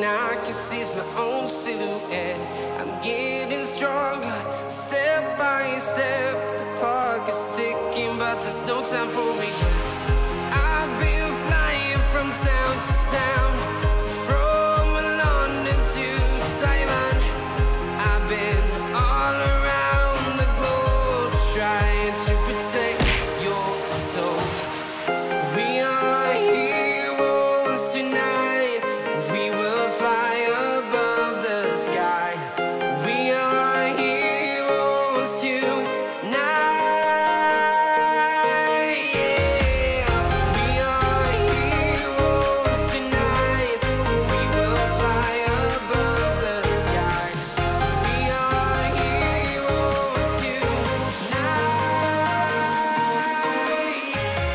I can see my own silhouette. I'm getting stronger, step by step. The clock is ticking, but there's no time for regrets. I've been flying from town to town, from London to Taiwan. I've been all around the globe, trying to protect your soul. We are heroes tonight. We will fly above the sky. We are heroes tonight. Yeah. We are heroes tonight. We will fly above the sky. We are heroes tonight.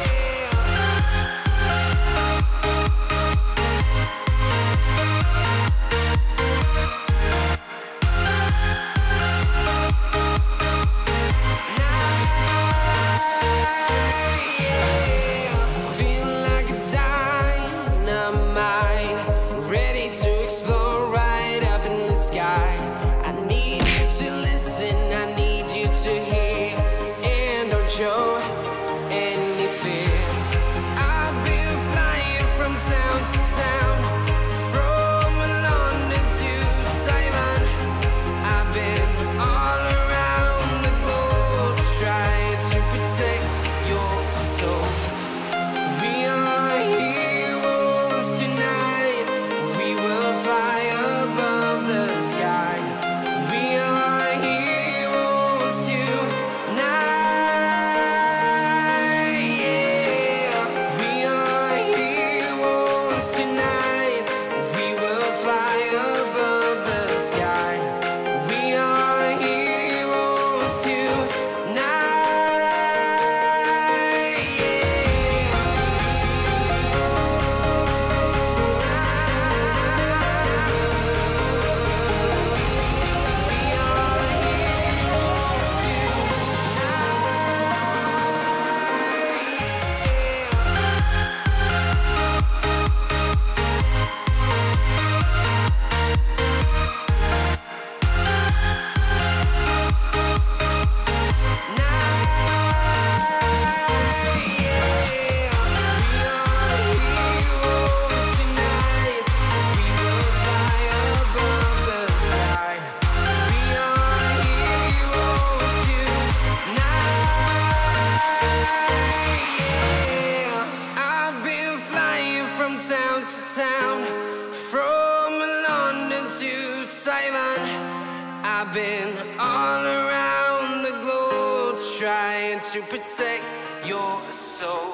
Feel like a dynamite, ready to explode right up in the sky. I need you to listen, I need you to hear, and don't show any fear. I've been flying from town to town, from London to Taiwan. I've been all around the globe, trying to protect your soul. We are heroes tonight. We will fly above the sky. We are heroes tonight. Yeah. We are heroes tonight. We will fly above the sky. We are heroes I've been flying from town to town, from London to Taiwan. I've been all around the globe, trying to protect your soul.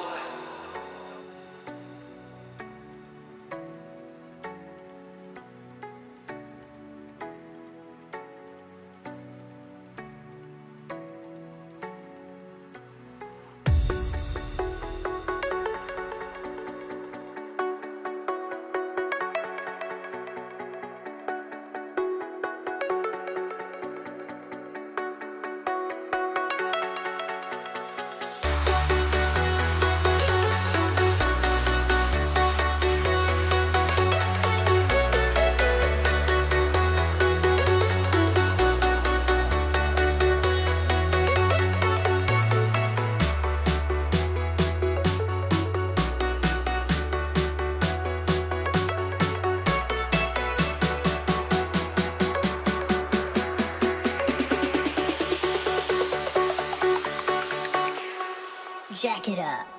Jack it up.